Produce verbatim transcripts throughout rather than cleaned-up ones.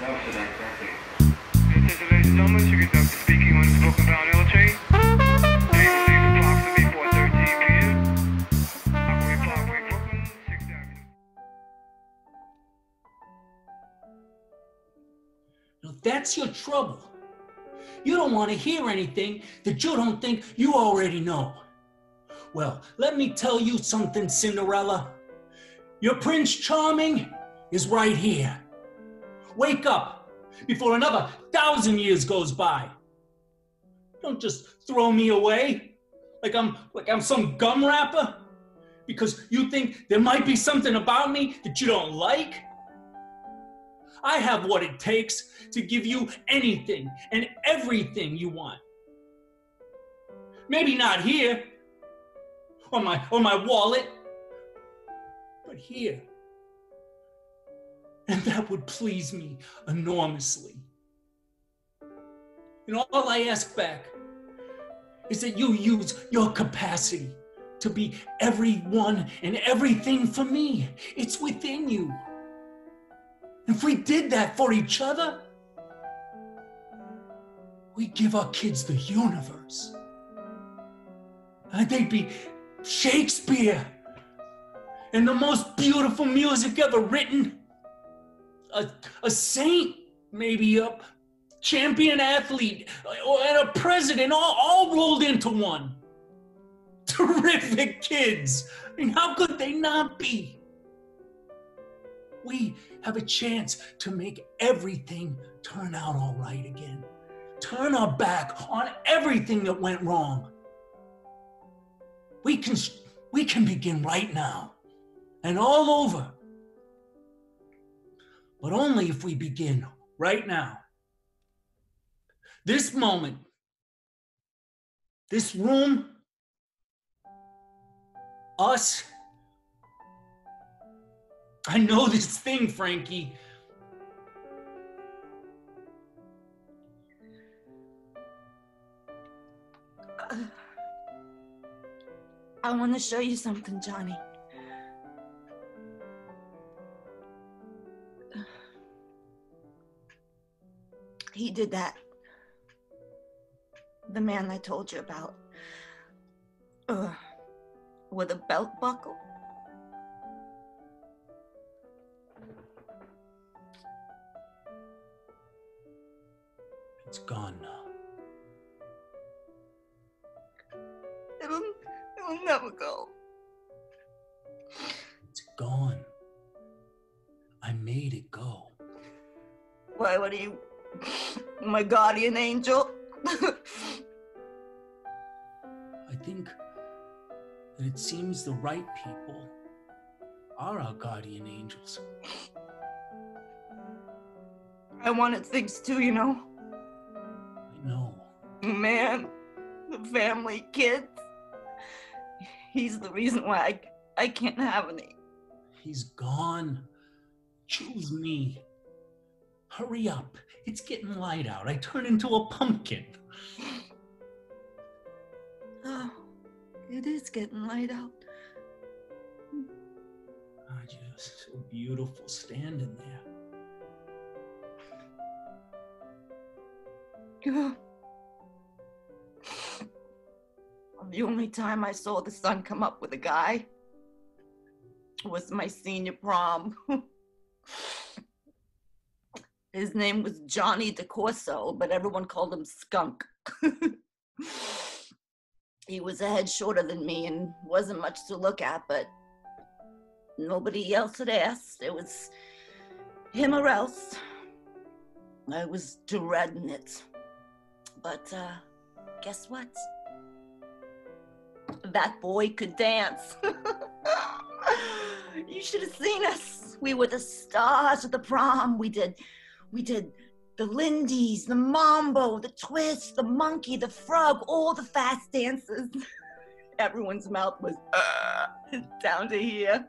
This is the ladies and gentlemen, she conducts speaking on spoken bound L train. Taking approximately four thirteen p m Rockaway Parkway, Brooklyn, sixth Avenue. Now that's your trouble. You don't want to hear anything that you don't think you already know. Well, let me tell you something, Cinderella. Your Prince Charming is right here. Wake up before another thousand years goes by. Don't just throw me away like I'm like I'm some gum wrapper because you think there might be something about me that you don't like. I have what it takes to give you anything and everything you want. Maybe not here, or my, or my wallet, but here. And that would please me enormously. And all I ask back is that you use your capacity to be everyone and everything for me. It's within you. If we did that for each other, we'd give our kids the universe. And they'd be Shakespeare and the most beautiful music ever written. A, a saint, maybe a champion athlete, or and a president, all, all rolled into one. Terrific kids. I mean, how could they not be? We have a chance to make everything turn out all right again. Turn our back on everything that went wrong. We can, we can begin right now and all over. But only if we begin right now. This moment, this room, us. I know this thing, Frankie. Uh, I want to show you something, Johnny. He did that. The man I told you about. Uh, with a belt buckle. It's gone now. It'll, it'll never go. It's gone. I made it go. Why, what are you, my guardian angel? I think that it seems the right people are our guardian angels. I wanted things too, you know. I know. Man, the family, kids. He's the reason why I, I can't have any. He's gone. Choose me. Hurry up. It's getting light out. I turn into a pumpkin. Oh, it is getting light out. Ah, just so beautiful standing there. Yeah. The only time I saw the sun come up with a guy was my senior prom. His name was Johnny DeCorso, but everyone called him Skunk. He was a head shorter than me and wasn't much to look at, but nobody else had asked. It was him or else. I was dreading it. But uh, guess what? That boy could dance. You should have seen us. We were the stars of the prom. We did, we did the Lindy's, the mambo, the twist, the monkey, the frog, all the fast dances. Everyone's mouth was uh, down to here.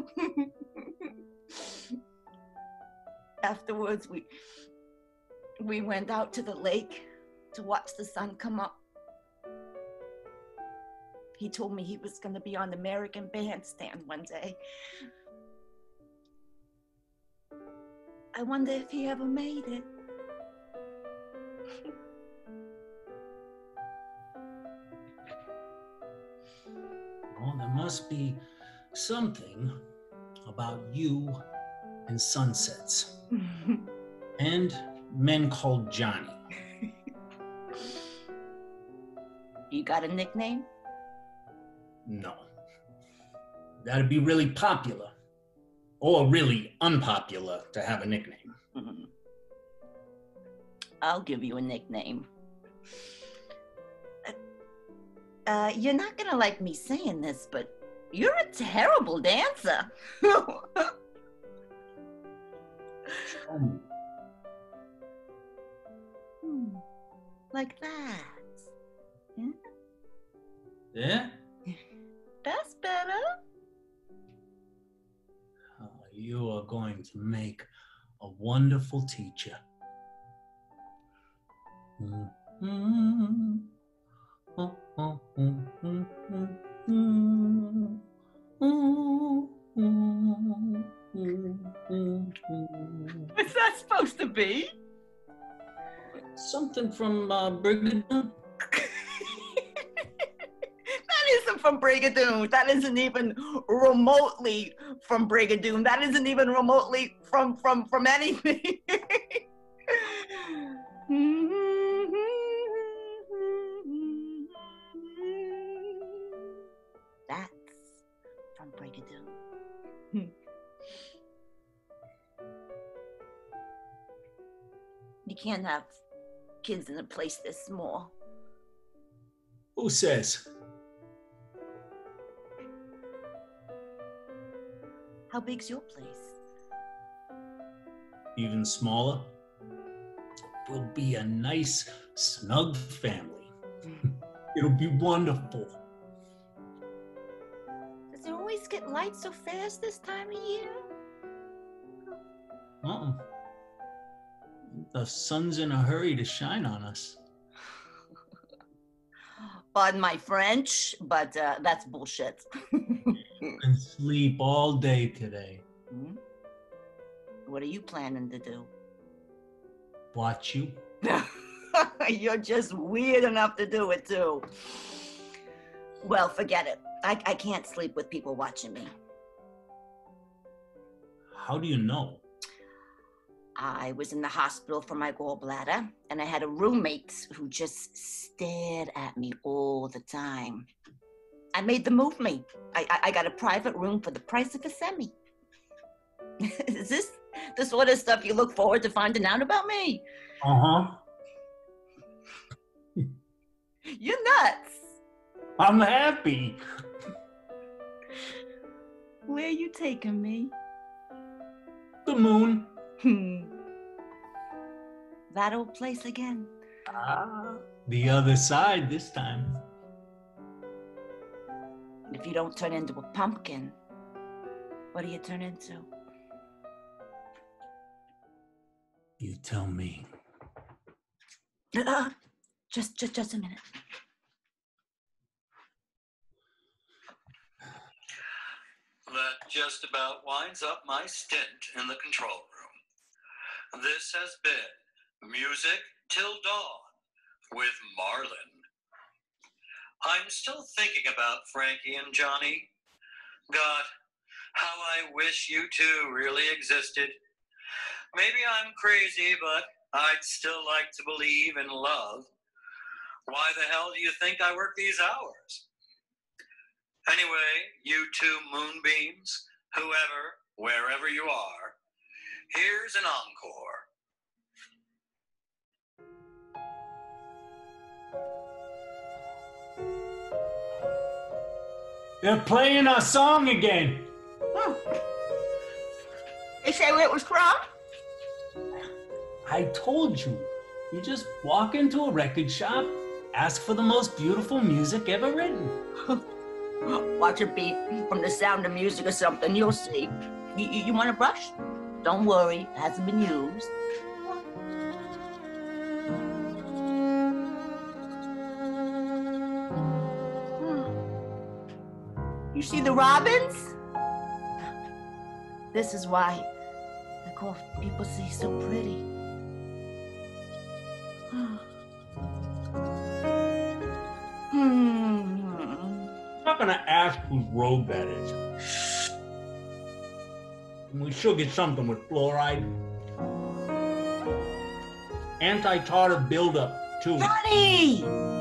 Afterwards, we we went out to the lake to watch the sun come up. He told me he was going to be on the American Bandstand one day. I wonder if he ever made it. Well, there must be something about you and sunsets and men called Johnny. You got a nickname? No. Gotta be really popular or really unpopular to have a nickname. Mm-hmm. I'll give you a nickname. Uh, you're not gonna like me saying this, but you're a terrible dancer. Um, Hmm, like that. Yeah, yeah? that's better. Uh, you are going to make a wonderful teacher. Mm-hmm. What's that supposed to be? Something from uh, Brigadoon. That isn't from Brigadoon. That isn't even remotely from Brigadoon. That isn't even remotely from from from anything. That's from Brigadoon. You can't have kids in a place this small. Who says? How big's your place? Even smaller. We'll be a nice, snug family. It'll be wonderful. Does it always get light so fast this time of year? Uh-uh. The sun's in a hurry to shine on us. Pardon my French, but uh, that's bullshit. And sleep all day today. Hmm? What are you planning to do? Watch you. You're just weird enough to do it too. Well, forget it. I, I can't sleep with people watching me. How do you know? I was in the hospital for my gallbladder, and I had a roommate who just stared at me all the time. I made them move me. I, I, I got a private room for the price of a semi. Is this the sort of stuff you look forward to finding out about me? Uh-huh. You're nuts. I'm happy. Where are you taking me? The moon. Hmm. That old place again. Ah, the other side this time. If you don't turn into a pumpkin, what do you turn into? You tell me. Uh, just, just, just a minute. That just about winds up my stint in the control room. This has been Music Till Dawn with Marlin. I'm still thinking about Frankie and Johnny. God, how I wish you two really existed. Maybe I'm crazy, but I'd still like to believe in love. Why the hell do you think I work these hours? Anyway, you two moonbeams, whoever, wherever you are, here's an encore. They're playing our song again. Hmm. They say where it was from? I told you. You just walk into a record shop, ask for the most beautiful music ever written. Watch it be from The Sound of Music or something. You'll see. You, you, you want a brush? Don't worry, it hasn't been used. You see the robins? This is why The coffee people see so pretty. Hmm. I'm not gonna ask whose robe that is. And we should get something with fluoride. Anti-tartar buildup, too. Johnny!